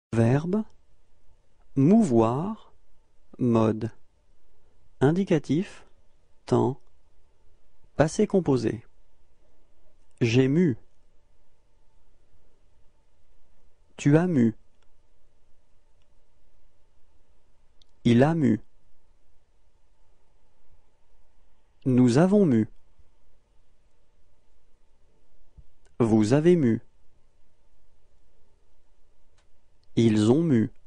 Verbe, mouvoir, mode. Indicatif, temps. Passé composé. J'ai mu. Tu as mu. Il a mu. Nous avons mu. Vous avez mu. Ils ont mu.